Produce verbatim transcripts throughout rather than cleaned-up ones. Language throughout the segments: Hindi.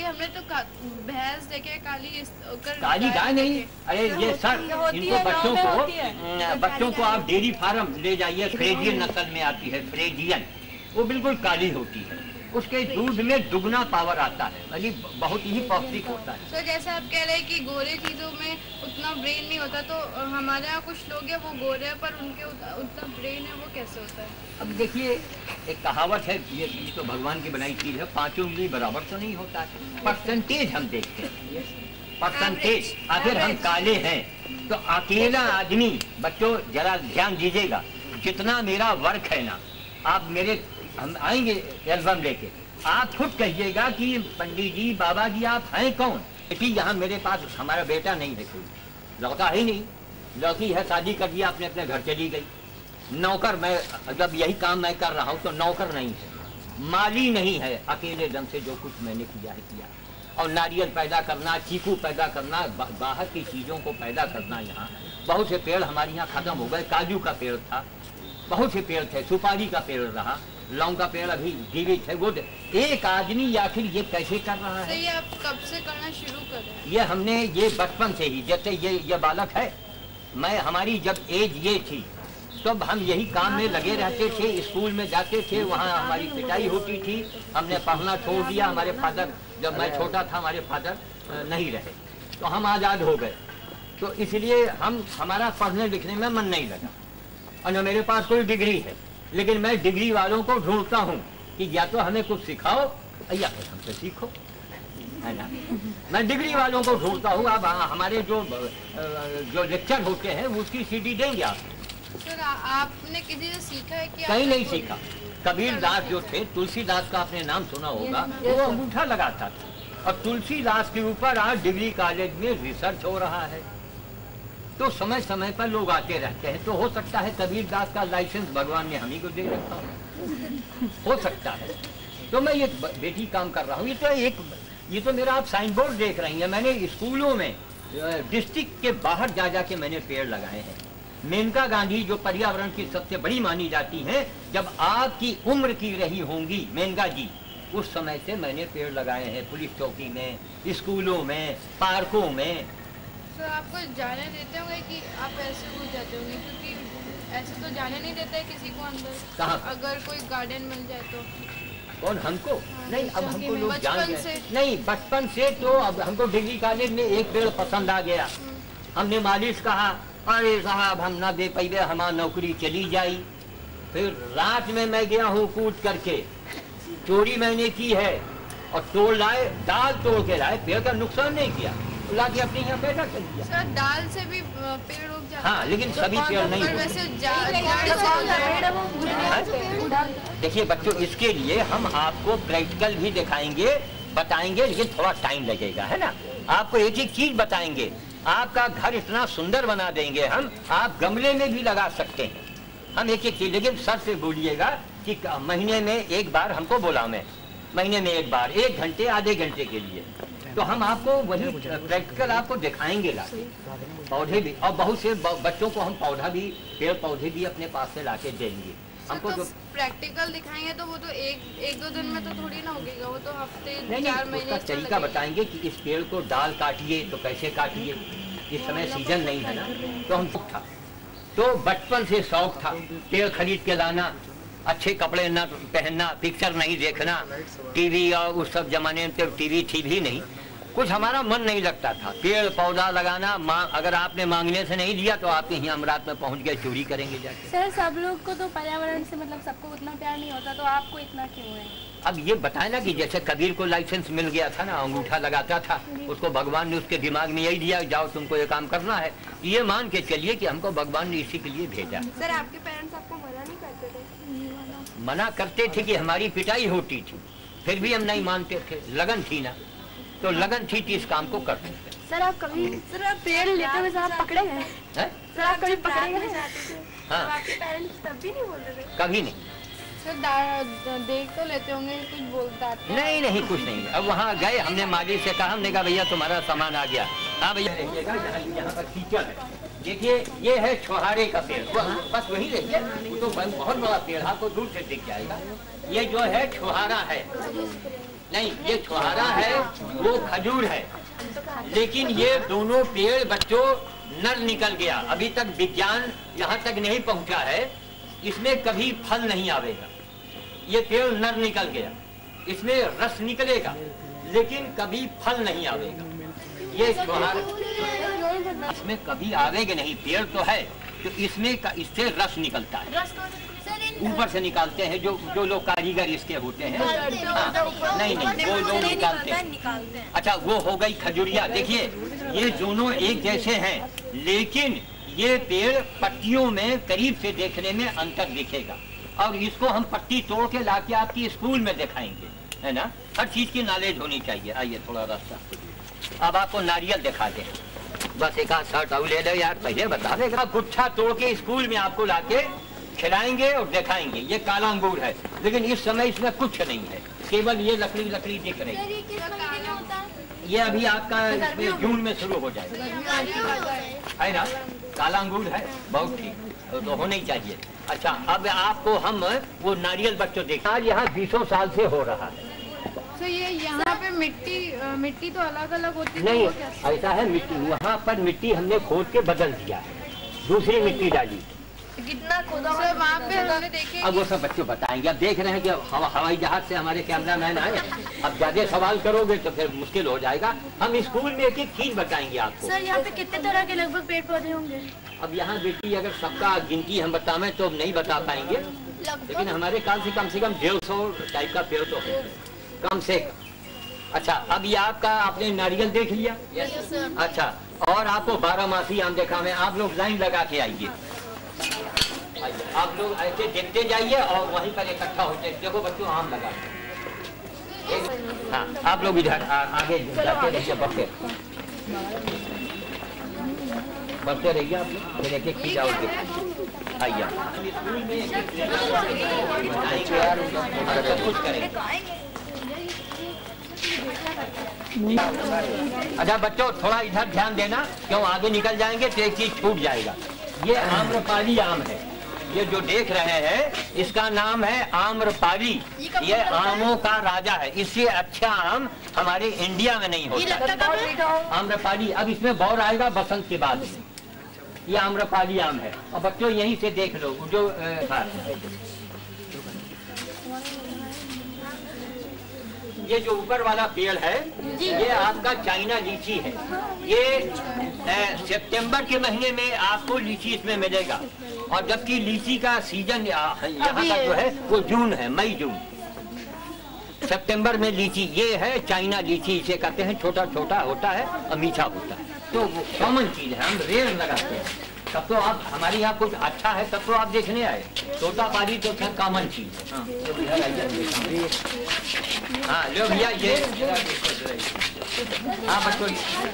हमने तो भैंस देखे, काली काली गाय नहीं। अरे ये सर इनको बच्चों को बच्चों को आप डेयरी फार्म ले जाइए, फ्रेजियन नस्ल में आती है, फ्रेजियन, वो बिल्कुल काली होती है, उसके दूध में दुगना पावर आता है, अभी बहुत ही पौष्टिक होता है। तो जैसे आप कह रहे हैं कि गोरे चीजों में उतना ब्रेन नहीं होता, तो हमारे यहाँ कुछ लोग हैं वो गोरे हैं पर उनके उतना ब्रेन है, वो कैसे होता है? अब देखिए एक कहावत है, ये तो भगवान की बनाई चीज है, पांचों उंगली बराबर तो नहीं होता है, परसेंटेज हम देखते हैं, परसेंटेज। अगर हम काले हैं तो अकेला आदमी, बच्चों जरा ध्यान दीजिएगा, जितना मेरा वर्क है ना, आप मेरे हम आएंगे एल्बम लेके, आप खुद कहिएगा कि पंडित जी बाबा जी आप हैं कौन? कि यहाँ मेरे पास हमारा बेटा नहीं है, कोई लौटा ही नहीं, लौकी है, शादी कर दिया, अपने अपने घर चली गई, नौकर मैं, जब यही काम मैं कर रहा हूँ तो नौकर नहीं है, माली नहीं है, अकेले दम से जो कुछ मैंने किया है किया। और नारियल पैदा करना, चीकू पैदा करना, बाहर की चीजों को पैदा करना, यहाँ बहुत से पेड़ हमारे यहाँ खत्म हो गए, काजू का पेड़ था, बहुत से पेड़ थे, सुपारी का पेड़ रहा, लौंग का पेड़ अभी जीवित है। वो एक आदमी आखिर ये कैसे कर रहा है? ये आप कब से करना शुरू करें? ये हमने ये बचपन से ही, जैसे ये ये बालक है, मैं हमारी जब एज ये थी तब हम यही काम में लगे रहते थे, स्कूल में जाते थे, वहाँ हमारी पिटाई होती थी, हमने पढ़ना छोड़ दिया। हमारे फादर, जब मैं छोटा था हमारे फादर नहीं रहे, तो हम आज़ाद हो गए, तो इसलिए हम हमारा पढ़ने लिखने में मन नहीं लगा, और न मेरे पास कोई डिग्री है, लेकिन मैं डिग्री वालों को ढूंढता हूँ कि या तो हमें कुछ सिखाओ या फिर हमसे सीखो, है ना। मैं डिग्री वालों को ढूंढता हूँ। अब हमारे जो जो लेक्चर होते हैं उसकी सीडी देंगे आप। सर आपने किसी से सीखा है कि? कहीं नहीं सीखा। कबीर दास जो थे, तुलसीदास का आपने नाम सुना होगा, वो अंगूठा लगाता था, और तुलसीदास के ऊपर आज डिग्री कॉलेज में रिसर्च हो रहा है, तो समय समय पर लोग आते रहते हैं। तो हो सकता है कबीर दास का लाइसेंस भगवान ने हम ही को दे रखा हो, हो सकता है। तो मैं ये बेटी काम कर रहा हूँ, ये तो एक, ये तो मेरा आप साइन बोर्ड देख रही हैं, मैंने स्कूलों में डिस्ट्रिक्ट के बाहर जा जा के मैंने पेड़ लगाए हैं। मेनका गांधी जो पर्यावरण की सबसे बड़ी मानी जाती हैं, जब आपकी उम्र की रही होंगी मेनका जी, उस समय से मैंने पेड़ लगाए हैं, पुलिस चौकी में, स्कूलों में, पार्कों में। तो आपको जाने देते होंगे कि आप ऐसे हो जाते होंगे, क्योंकि ऐसे तो जाने नहीं देता है किसी को अंदर। कहाँ? अगर कोई गार्डन मिल जाए तो। कौन? हमको? हाँ, नहीं, अब हमको लोग जान गए। नहीं, बचपन से तो अब हमको डिग्री कॉलेज में एक पेड़ पसंद आ गया, हमने मालिश कहा, अरे साहब हम ना दे पाइबे, हमारी नौकरी चली जाई। फिर रात में मैं गया हूँ कूद करके, चोरी मैंने की है, और तोड़ लाए, दाल तोड़ के लाए, पेड़ का नुकसान नहीं किया, ला के अपने यहाँ पैदा कर दिया। सर दाल से भी पेड़ उग जाता है? हाँ, लेकिन सभी पेड़ नहीं। देखिए बच्चों, इसके लिए हम आपको प्रैक्टिकल भी दिखाएंगे, बताएंगे, लेकिन थोड़ा टाइम लगेगा, है ना। आपको एक एक चीज बताएंगे, आपका घर इतना सुंदर बना देंगे हम, आप गमले में भी लगा सकते हैं, हम एक एक चीज। लेकिन सर से बोलिएगा कि महीने में एक बार हमको बोला, मैं महीने में एक बार, एक घंटे आधे घंटे के लिए, तो हम आपको वही प्रैक्टिकल आपको दिखाएंगे लाके, पौधे भी, और बहुत से बच्चों को हम पौधा भी, पेड़ पौधे भी अपने पास से लाके देंगे। हमको तो प्रैक्टिकल दिखाएंगे तो वो तो एक एक दो दिन में तो थोड़ी ना होगा, वो तो हफ्ते चार महीने का तरीका बताएंगे कि इस पेड़ को डाल काटिए तो कैसे काटिए, इस समय सीजन नहीं है ना, तो हम था, तो बचपन से शौक था पेड़ खरीद के लाना, अच्छे कपड़े न पहनना, पिक्चर नहीं देखना, टीवी, और उस सब जमाने में तो टीवी थी भी नहीं, कुछ हमारा मन नहीं लगता था। पेड़ पौधा लगाना, अगर आपने मांगने से नहीं दिया तो आपके यहाँ हम रात में पहुँच गए, चोरी करेंगे जाके। सर सब लोग को तो पर्यावरण से मतलब सबको उतना प्यार नहीं होता, तो आपको इतना क्यों है? अब ये बताए ना कि जैसे कबीर को लाइसेंस मिल गया था ना, अंगूठा लगाता था, उसको भगवान ने उसके दिमाग में यही दिया, जाओ तुमको ये काम करना है, ये मान के चलिए कि हमको भगवान ने इसी के लिए भेजा। सर आपके पेरेंट्स आपको मना नहीं करते थे? मना करते थे कि हमारी पिटाई होती थी, फिर भी हम नहीं मानते थे, लगन थी ना, तो लगन थी इस काम को करते थे। सर आप कभी सर आप पेड़ लेते हुए आप पकड़े गए? सर आप कभी पकड़े गए? हाँ। आपके पेरेंट्स तब भी नहीं बोलते थे? कभी नहीं। सर देख तो लेते होंगे, कुछ बोलता नहीं नहीं, कुछ नहीं। अब वहाँ गए, हमने मालिक से कहा, हमने कहा भैया तुम्हारा सामान आ गया। हाँ भैया देखिएगा, यहाँ पर कीचड़ है, देखिए ये है छोहारे का पेड़, बस वही देखिए, तो बहुत बड़ा पेड़ आपको दूर से दिख जाएगा। ये जो है छोहारा है, नहीं ये छोहारा है, वो खजूर है, लेकिन ये दोनों पेड़ बच्चों नर निकल गया। अभी तक विज्ञान यहाँ तक नहीं पहुँचा है, इसमें कभी फल नहीं आवेगा। ये पेड़ नर निकल गया, इसमें रस निकलेगा लेकिन कभी फल नहीं आवेगा। ये इसमें कभी आवेगा नहीं, पेड़ तो है तो इसमें का, इससे रस निकलता है, ऊपर से निकालते हैं जो जो लोग कारीगर इसके होते हैं। हाँ, नहीं नहीं वो लोग निकालते हैं। अच्छा, वो हो गई खजूरिया। देखिए ये दोनों एक जैसे हैं, लेकिन ये पेड़ पत्तियों में करीब से देखने में अंतर दिखेगा, और इसको हम पत्ती तोड़ के लाके आपकी स्कूल में दिखाएंगे, है ना। हर चीज की नॉलेज होनी चाहिए। आइए थोड़ा रास्ता, अब आपको नारियल दिखा दे। बस एक आध शर्ट और ले लो यार, पहले बता देगा। गुच्छा तोड़ के स्कूल में आपको लाके खिलाएंगे और दिखाएंगे। ये काला अंगूर है, लेकिन इस समय इसमें कुछ नहीं है, केवल ये लकड़ी लकड़ी दिख रही है। ये अभी आपका इसमें जून में शुरू हो जाएगा, है ना। काला अंगूर है, बहुत ठीक, तो होना ही चाहिए। अच्छा, अब आपको हम वो नारियल बच्चों देखा, आज यहाँ बीसों साल से हो रहा है। तो ये यहाँ पे मिट्टी मिट्टी तो अलग अलग होती है? नहीं, ऐसा है, मिट्टी वहाँ पर मिट्टी हमने खोद के बदल दिया है, दूसरी मिट्टी डाली। कितना खोदा वहाँ पे हमने देखे। अब वो सब बच्चों बताएंगे। अब देख रहे हैं कि हवा, हवाई जहाज से हमारे कैमरा मैन आए हैं। अब ज्यादा सवाल करोगे तो फिर मुश्किल हो जाएगा। हम स्कूल में एक एक चीज बताएंगे आपको। सर यहाँ पे कितने तरह के लगभग पेड़ पौधे होंगे? अब यहाँ बेटी अगर सबका गिनती हम बतावें तो नहीं बता पाएंगे, लेकिन हमारे ख्याल से कम से कम डेढ़ सौ टाइप का पेड़ तो है, कम से कम। अच्छा, अब ये आपका आपने नारियल देख लिया। अच्छा, और आपको बारह मासी आम देखा मैं। आप लोग लाइन लगा के आइए, आप लोग ऐसे देखते जाइए और वहीं पर इकट्ठा होते। देखो बच्चों, आम लगा। हाँ, आप लोग इधर आगे जाते रहिए, बढ़ते बढ़ते रहिए आप लोग, फिर एक एक चीज आओगे। आइए स्कूल में बताएंगे यार, सब कुछ करेंगे। अच्छा बच्चों, थोड़ा इधर ध्यान देना, क्यों आगे निकल जाएंगे तो एक चीज छूट जाएगा। ये आम्रपाली आम है, ये जो देख रहे हैं इसका नाम है आम्रपाली। ये आमों का राजा है, इससे अच्छा आम हमारे इंडिया में नहीं होता। आम्रपाली, अब इसमें बौर आएगा बसंत के बाद। ये आम्रपाली आम है, और बच्चों यहीं से देख लो जो आ, ये जो ऊपर वाला पेड़ है ये आपका चाइना लीची है। ये सितंबर के महीने में आपको लीची इसमें मिलेगा, और जबकि लीची का सीजन यहाँ का जो है वो जून है, मई जून। सितंबर में लीची ये है चाइना लीची, इसे कहते हैं। छोटा छोटा होता है और मीठा होता है, तो कॉमन चीज है, हम रेयर लगाते हैं। तब तो आप हमारे यहाँ कुछ अच्छा है तब तो आप देखने आए। तोता पारी तो खैर कॉमन चीज है। हाँ लो भैया, ये हाँ बच्चों,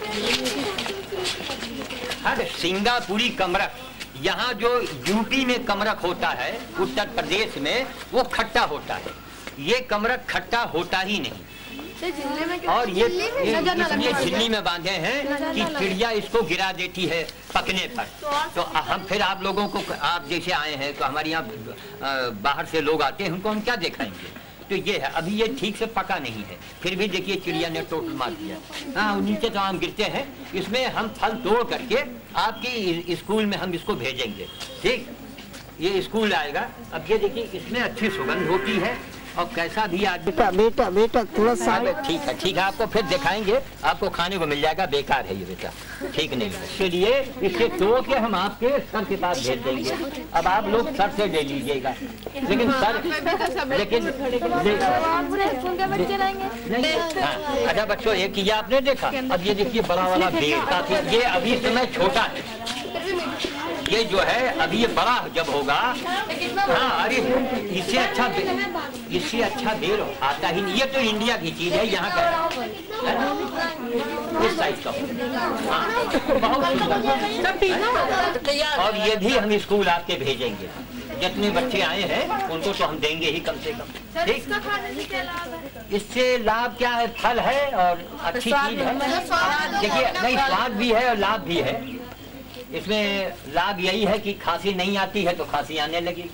हर सिंगापुरी कमरक, यहाँ जो यूपी में कमरक होता है, उत्तर प्रदेश में वो खट्टा होता है। ये कमरक खट्टा होता ही नहीं। और ये इसलिए झिल्ली में बांधे हैं कि चिड़िया इसको गिरा देती है पकने पर। तो हम फिर आप लोगों को, आप जैसे आए हैं तो हमारे यहाँ बाहर से लोग आते हैं, उनको हम क्या दिखाएंगे। तो ये है, अभी ये ठीक से पका नहीं है, फिर भी देखिए चिड़िया ने टोटल मार दिया। हाँ, नीचे तो आम गिरते हैं, इसमें हम फल तोड़ करके आपके स्कूल में हम इसको भेजेंगे। ठीक, ये स्कूल आएगा। अब ये देखिए इसमें अच्छी सुगंध होती है, और कैसा भी आज बेटा बेटा बेटा थोड़ा सा ठीक है ठीक है, आपको फिर दिखाएंगे, आपको खाने को मिल जाएगा। बेकार है ये बेटा, ठीक नहीं। इसलिए इसे तोड़ के हम आपके सर के पास भेज देंगे। अब आप लोग सर से ले लीजिएगा, लेकिन सर लेकिन नहीं। हाँ, अच्छा बच्चों, एक ये आपने देखा। अब ये देखिए बड़ा वाला बेर, काफी ये अभी समय छोटा है। ये जो है अभी ये बड़ा जब होगा, हाँ अरे इससे अच्छा इससे अच्छा बेर आता ही नहीं। ये तो इंडिया की चीज है, यहाँ का इस साइज का। हाँ, बहुत सुंदर। और ये भी हम स्कूल आपके भेजेंगे। जितने बच्चे आए हैं उनको तो हम देंगे ही कम से कम। ठीक, इससे लाभ क्या है? फल है और अच्छी चीज है। देखिए, नहीं स्वाद भी है और लाभ भी है। इसमें लाभ यही है कि खांसी नहीं आती है तो खांसी आने लगेगी।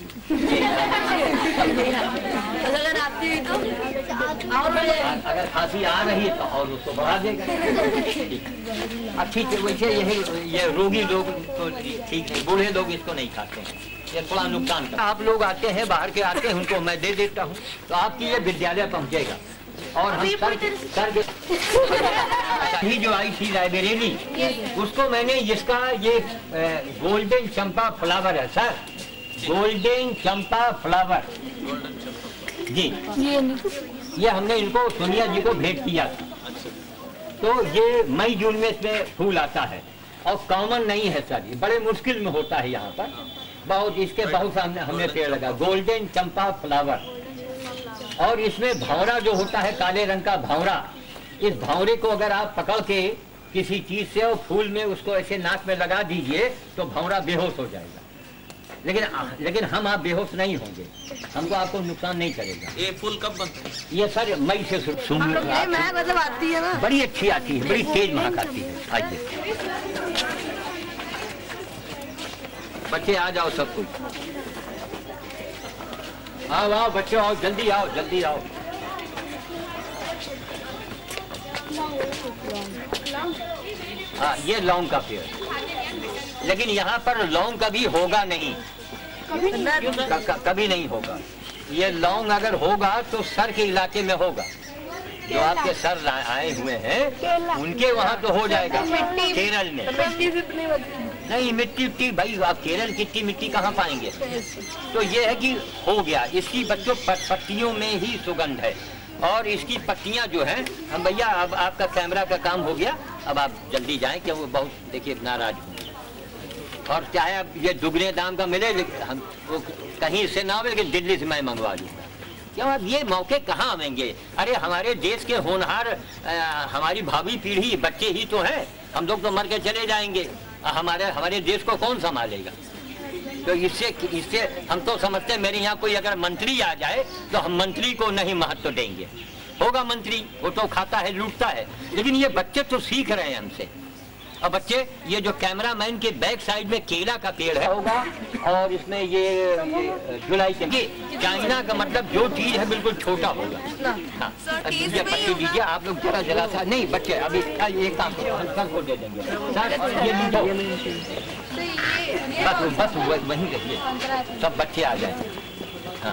अगर आती है तो और अगर खांसी आ रही है तो और उसको बढ़ा देगा। अच्छी वैसे यही ये रोगी लोग तो ठीक नहीं, बूढ़े लोग इसको नहीं खाते हैं, ये थोड़ा नुकसान करता है। आप लोग आते हैं बाहर के आते हैं, उनको मैं दे देता हूँ तो आपकी ये विद्यालय पहुँचेगा। और हम सर सर ही जो आई थी रायबरेली, उसको मैंने इसका ये गोल्डन चंपा फ्लावर है सर, गोल्डन चंपा फ्लावर जी, ये हमने इनको सोनिया जी को भेंट किया था। तो ये मई जून में इसमें फूल आता है और कॉमन नहीं है सर, ये बड़े मुश्किल में होता है यहाँ पर बहुत। इसके बहुत सामने हमने पेड़ लगा गोल्डन चंपा फ्लावर। और इसमें भंवरा जो होता है, काले रंग का भंवरा, इस भंवरे को अगर आप पकड़ के किसी चीज से और फूल में उसको ऐसे नाक में लगा दीजिए तो भंवरा बेहोश हो जाएगा। लेकिन लेकिन हम आप बेहोश नहीं होंगे, हमको आपको नुकसान नहीं करेगा। ये फूल कब बनता है? ये सर मई से शुरू मतलब आती है ना, बड़ी अच्छी आती है, बड़ी तेज महक आती है। आइए बच्चे आ जाओ सब कुछ, आओ आओ बच्चों आओ, जल्दी आओ जल्दी आओ। हाँ ये लौंग का पेड़, लेकिन यहाँ पर लौंग कभी होगा नहीं, क, क, कभी नहीं होगा। ये लौंग अगर होगा तो सर के इलाके में होगा, जो आपके सर आए हुए हैं उनके वहाँ तो हो जाएगा, केरल में नहीं। मिट्टी मिट्टी भाई आप केरल की मिट्टी कहाँ पाएंगे। तो ये है कि हो गया, इसकी बच्चों पत्तियों में ही सुगंध है। और इसकी पत्तियां जो हैं, हम भैया अब आपका कैमरा का काम हो गया, अब आप जल्दी जाएं कि वो बहुत देखिए नाराज होंगे। और चाहे अब ये दुगने दाम का मिले, हम वो कहीं से ना मिले, लेकिन दिल्ली से मैं मंगवा लूँगा। क्यों अब ये मौके कहाँ आवेंगे। अरे हमारे देश के होनहार हमारी भावी पीढ़ी बच्चे ही तो हैं, हम लोग तो मर के चले जाएंगे, हमारे हमारे देश को कौन संभालेगा। तो इससे इससे हम तो समझते हैं मेरे यहाँ कोई अगर मंत्री आ जाए तो हम मंत्री को नहीं महत्व देंगे। होगा मंत्री, वो तो खाता है लूटता है, लेकिन ये बच्चे तो सीख रहे हैं हमसे। और बच्चे ये जो कैमरामैन के बैक साइड में केला का पेड़ है होगा, और इसमें ये, ये जुलाई के ये चाइना का मतलब जो चीज है बिल्कुल छोटा होगा। हाँ ये पत्ती दीजिए आप लोग, जरा जरा सा नहीं बच्चे अभी एक काम सर को दे देंगे सर, ये लीजिए बस बस वहीं रहिए, सब बच्चे आ जाए। हाँ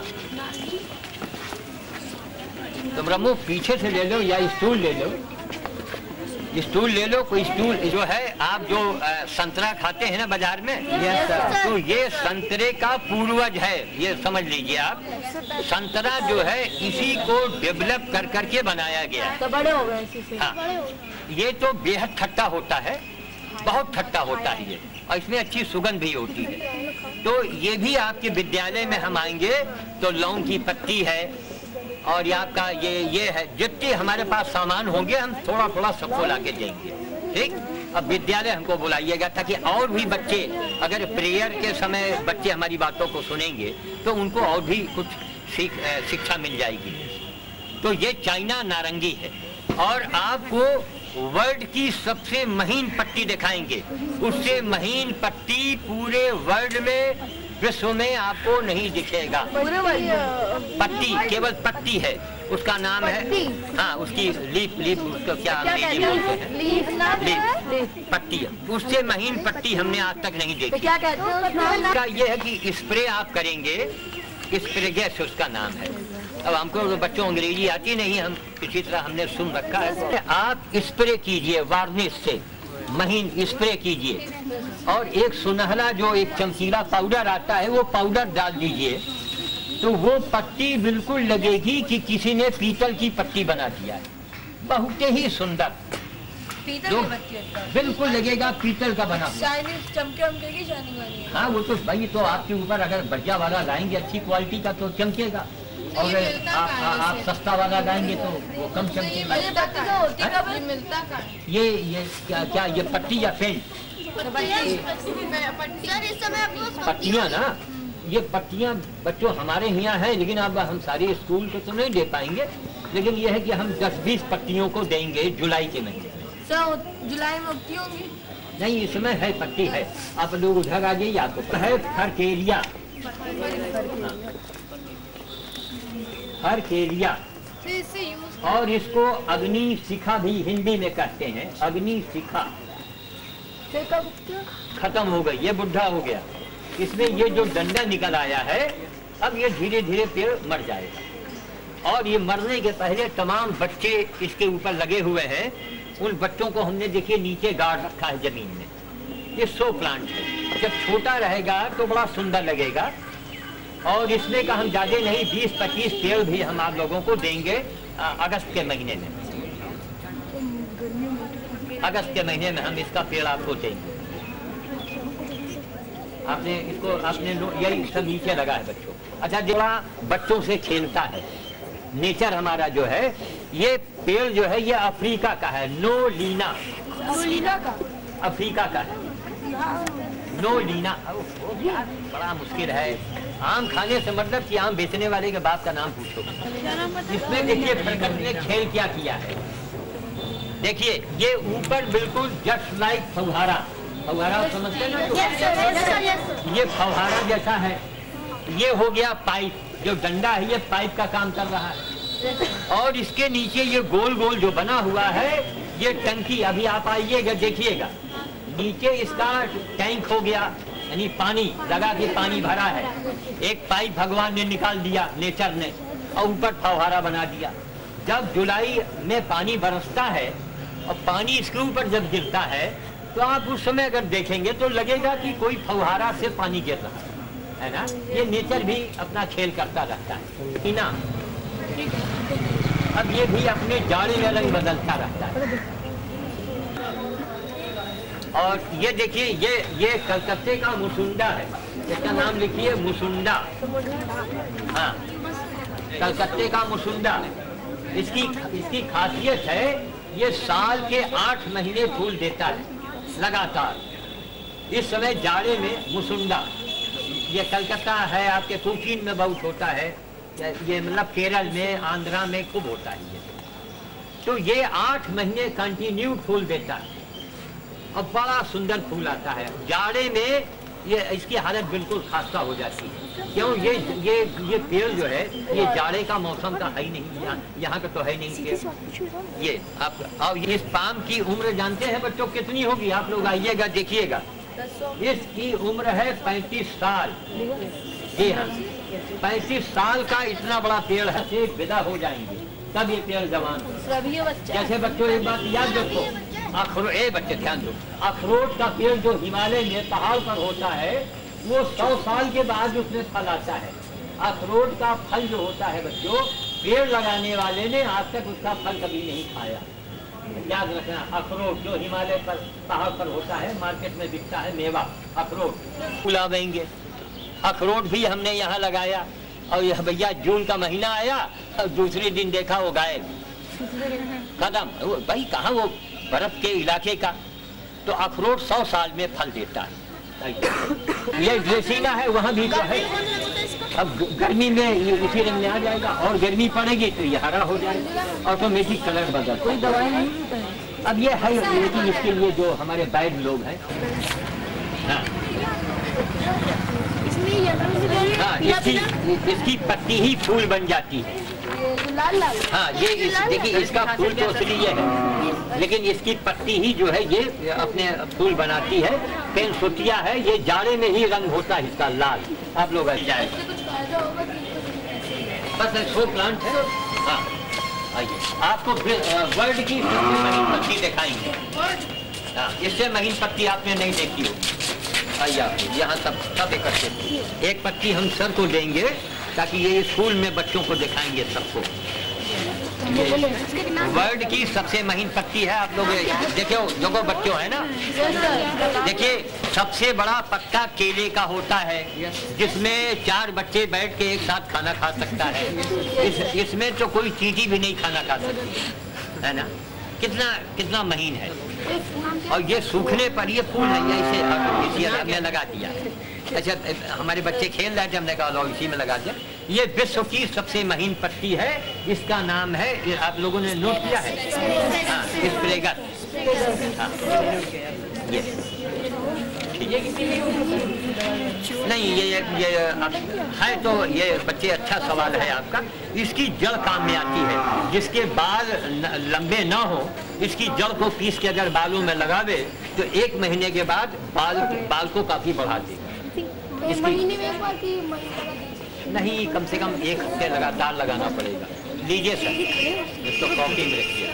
तो ब्रह्मो पीछे से ले लो या स्टूल ले लो, स्टूल ले लो कोई स्टूल। जो है आप जो आ, संतरा खाते हैं ना बाजार में, yes, तो ये संतरे का पूर्वज है, ये समझ लीजिए आप। संतरा जो है इसी को डेवलप कर करके बनाया गया है। तो बड़े हो गए इसी से। हाँ ये तो बेहद खट्टा होता है, बहुत खट्टा होता है ये, और इसमें अच्छी सुगंध भी होती है। तो ये भी आपके विद्यालय में हम आएंगे तो लौंग की पत्ती है, और आपका ये ये है, जितने हमारे पास सामान होंगे हम थोड़ा थोड़ा सबको ला के देंगे। ठीक, अब विद्यालय हमको बुलाइएगा ताकि और भी बच्चे, अगर प्रेयर के समय बच्चे हमारी बातों को सुनेंगे तो उनको और भी कुछ सीख शिक्षा मिल जाएगी। तो ये चाइना नारंगी है, और आपको वर्ल्ड की सबसे महीन पट्टी दिखाएंगे। उससे महीन पट्टी पूरे वर्ल्ड में, विश्व में आपको नहीं दिखेगा। पट्टी केवल पट्टी है, उसका नाम है, हाँ उसकी लीप लीप उसको क्या अंग्रेजी बोलते हैं, लीप पट्टी। उससे महीन पट्टी हमने आज तक नहीं देखी। क्या कहते हैं उसका ये है कि स्प्रे आप करेंगे, स्प्रे गैस उसका नाम है। अब हमको तो बच्चों अंग्रेजी आती नहीं, हम किसी तरह हमने सुन रखा है। आप स्प्रे कीजिए वार्निश से, महीन स्प्रे कीजिए, और एक सुनहरा जो एक चमकीला पाउडर आता है वो पाउडर डाल दीजिए, तो वो पट्टी बिल्कुल लगेगी कि किसी ने पीतल की पट्टी बना दिया है, बहुत ही सुंदर। पीतल की पट्टी बिल्कुल लगेगा पीतल का बना। चमकेगी शाइनिंग वाली। हाँ वो तो भाई तो आपके ऊपर, अगर बढ़िया वाला लाएंगे अच्छी क्वालिटी का तो चमकेगा, और आप, आप सस्ता वाला लाएंगे तो वो कम चमकेगा। ये ये क्या क्या ये पट्टी या पेंट? पट्टियाँ ना, ये पट्टियाँ बच्चों हमारे यहाँ है, लेकिन अब हम सारी स्कूल को तो नहीं दे पाएंगे, लेकिन ये है कि हम दस बीस पट्टियों को देंगे जुलाई के महीने में। सर जुलाई में उगती होंगी? नहीं, इसमें है पत्ती है। आप लोग उधर आ जाइए, आपको है फरकेलिया, फरकेलिया। और इसको अग्नि शिखा भी हिंदी में कहते हैं, अग्नि शिखा। खत्म हो गई, ये बुढ़ा हो गया। इसमें ये जो डंडा निकल आया है, अब ये धीरे धीरे पेड़ मर जाएगा। और ये मरने के पहले तमाम बच्चे इसके ऊपर लगे हुए हैं। उन बच्चों को हमने देखिए नीचे गाड़ रखा है जमीन में। ये सो प्लांट है, जब छोटा रहेगा तो बड़ा सुंदर लगेगा। और इसमें का हम ज्यादा नहीं, बीस पच्चीस पेड़ भी हम आप लोगों को देंगे अगस्त के महीने में। अगस्त के महीने में हम इसका पेड़ आपको देंगे। आपने इसको आपने यही सब नीचे लगा है बच्चों। अच्छा, जरा बच्चों से खेलता है। नेचर हमारा जो है, ये पेड़ जो है ये अफ्रीका का है, नो लीना, अफ्रीका का है, नो लीना। बड़ा मुश्किल है आम खाने से, मतलब कि आम बेचने वाले के बाप का नाम पूछो। इसमें देखिए प्रकृति ने खेल क्या किया है। देखिए ये ऊपर बिल्कुल जस्ट लाइक फव्वारा, फव्वारा समझते ना, ये फव्वारा जैसा है। ये हो गया पाइप, जो डंडा है ये पाइप का काम कर रहा है। और इसके नीचे ये गोल गोल जो बना हुआ है, ये टंकी। अभी आप आइएगा देखिएगा, नीचे इसका टैंक हो गया, यानी पानी लगा के पानी भरा है। एक पाइप भगवान ने निकाल दिया, नेचर ने, और ऊपर फव्वारा बना दिया। जब जुलाई में पानी बरसता है और पानी इसके ऊपर जब गिरता है, तो आप उस समय अगर देखेंगे तो लगेगा कि कोई फव्वारा से पानी गिर रहा है, है ना। ये नेचर भी अपना खेल करता रहता है कि ना। अब ये भी अपने जाड़े में रंग बदलता रहता है। और ये देखिए, ये ये कलकत्ते का मुसुंडा है, इसका नाम लिखिए मुसुंडा। हाँ, कलकत्ते का मुसुंडा। इसकी इसकी खासियत है, ये साल के आठ महीने फूल देता है लगातार। इस समय जाड़े में मुसुंडा, ये कलकत्ता है, आपके कोचीन में बहुत होता है, ये मतलब केरल में, आंध्रा में खूब होता है ये। तो ये आठ महीने कंटिन्यू फूल देता है और बड़ा सुंदर फूल आता है। जाड़े में ये इसकी हालत बिल्कुल खासा हो जाती है। क्यों? ये ये ये पेड़ जो है ये जाड़े का मौसम का है ही नहीं, यहाँ यहाँ का तो है नहीं पेड़। ये आप और इस पाम की उम्र जानते हैं बच्चों कितनी होगी? आप लोग आइएगा देखिएगा, इसकी उम्र है पैंतीस साल। जी हाँ, पैंतीस साल का इतना बड़ा पेड़ है, से विदा हो जाएंगे तब ये पेड़ जवान। जैसे बच्चों एक बात याद रखो, अखरोट, ए बच्चे ध्यान दो, अखरोट का पेड़ जो हिमालय में पहाड़ पर होता है, वो सौ साल के बाद उसमें फल आता है। अखरोट का फल जो होता है बच्चों, पेड़ लगाने वाले ने आज तक उसका फल कभी नहीं खाया। याद रखना, अखरोट जो हिमालय पर पहाड़ पर होता है, मार्केट में बिकता है मेवा, अखरोट फुलावेंगे। अखरोट भी हमने यहाँ लगाया और यह भैया जून का महीना आया और दूसरे दिन देखा वो गायब, खत्म। भाई कहाँ वो बर्फ के इलाके का। तो अखरोट सौ साल में फल देता है। ये ग्लेसिना है, वहाँ भी तो है। अब गर्मी में इसी रंग में आ जाएगा और गर्मी पड़ेगी तो ये हरा हो जाएगा, ऑटोमेटिक कलर बदल। कोई दवाई नहीं। अब ये है, लेकिन इसके लिए जो हमारे बैड लोग हैं, हाँ, हाँ, इसकी इसकी पत्ती ही फूल बन जाती है। लाल लाल। हाँ, ये इस, देखिए इसका फूल तो इसलिए है, लेकिन इसकी पत्ती ही जो है ये अपने फूल बनाती है। पेनसोटिया है, ये जाड़े में ही रंग होता है इसका लाल। आप लोग आ जाए, बस शो प्लांट है। हाँ, आइए आपको वर्ल्ड की सबसे महीन पत्ती दिखाएंगे। हाँ, इससे महीन पत्ती आपने नहीं देखी हो। आइए आपको यहाँ सब सब इकट्ठे, एक पत्ती हम सर को देंगे ताकि ये स्कूल में बच्चों को दिखाएंगे सबको। वर्ल्ड की सबसे महीन पत्ती है। आप लोग देखो, जो बच्चों है ना, देखिए सबसे बड़ा पत्ता केले का होता है, जिसमें चार बच्चे बैठ के एक साथ खाना खा सकता है। इस इसमें तो कोई चींटी भी नहीं खाना खा सकती, है ना। कितना कितना महीन है। और ये सूखने पर ये फूल है, ये इसे हमने लगा दिया। अच्छा, हमारे बच्चे खेल रहे थे, हमने कहा लो इसी में लगा दिया। ये विश्व की सबसे महीन पत्ती है, इसका नाम है, आप लोगों ने नोट किया है, हाँ, स्प्रेगर। हाँ, ये नहीं, ये ये, ये है तो ये बच्चे अच्छा सवाल है आपका। इसकी जड़ काम में आती है। जिसके बाल लंबे ना हो, इसकी जड़ को पीस के अगर बालों में लगावे तो एक महीने के बाद बाल बाल को काफी बढ़ा देगा। महीने में एक बार की नहीं, कम से कम एक हफ्ते लगातार लगाना पड़ेगा। लीजिए सर, इसको कॉपी में रखिए।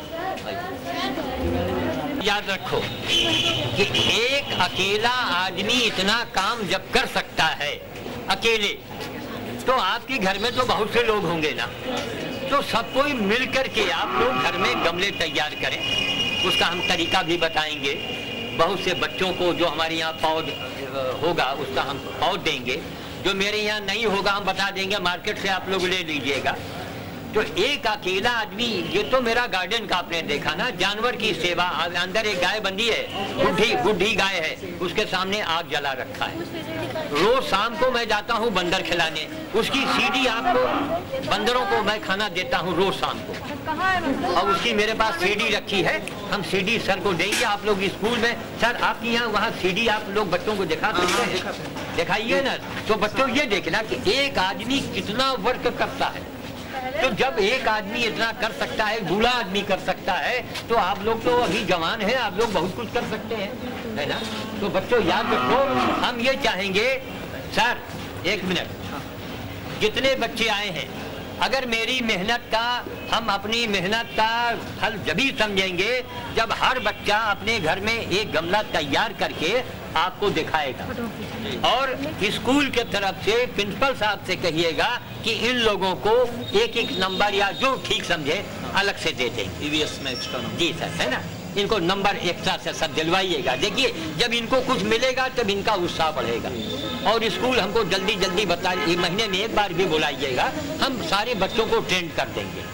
याद रखो कि एक अकेला आदमी इतना काम जब कर सकता है अकेले, तो आपके घर में तो बहुत से लोग होंगे ना, तो सब कोई मिल करके आप लोग घर में गमले तैयार करें। उसका हम तरीका भी बताएंगे। बहुत से बच्चों को जो हमारे यहाँ पौध होगा उसका हम पौध देंगे। जो मेरे यहाँ नहीं होगा हम बता देंगे, मार्केट से आप लोग ले लीजिएगा। तो एक अकेला आदमी, ये तो मेरा गार्डन का आपने देखा ना, जानवर की सेवा। अंदर एक गाय बंधी है, बुढ़ी बुढ़ी गाय है, उसके सामने आग जला रखा है। रोज शाम को मैं जाता हूँ बंदर खिलाने, उसकी सीढ़ी आपको, बंदरों को मैं खाना देता हूँ रोज शाम को, और उसकी मेरे पास सीढ़ी रखी है। हम सीढ़ी सर को देंगे। आप लोग स्कूल में, सर आपके यहाँ वहाँ सीढ़ी आप लोग बच्चों को दिखा सकते हैं, दिखाइए ना। तो बच्चों ये देखना कि एक आदमी कितना वर्क करता है। तो जब एक आदमी इतना कर सकता है, बूढ़ा आदमी कर सकता है, तो आप लोग तो अभी जवान हैं, आप लोग बहुत कुछ कर सकते हैं, है ना। तो बच्चों याद रखो, हम ये चाहेंगे, सर एक मिनट, जितने बच्चे आए हैं, अगर मेरी मेहनत का, हम अपनी मेहनत का फल जभी समझेंगे जब हर बच्चा अपने घर में एक गमला तैयार करके आपको दिखाएगा। और स्कूल के तरफ से प्रिंसिपल साहब से कहिएगा कि इन लोगों को एक एक नंबर या जो ठीक समझे अलग से दे देंगे। ईवीएस में एक्स्ट्रा नंबर। जी सर, है ना, इनको नंबर एक्स्ट्रा से सब दिलवाइएगा। देखिए जब इनको कुछ मिलेगा तब इनका उत्साह बढ़ेगा। और स्कूल हमको जल्दी जल्दी बता, महीने में एक बार भी बुलाइएगा, हम सारे बच्चों को ट्रेंड कर देंगे।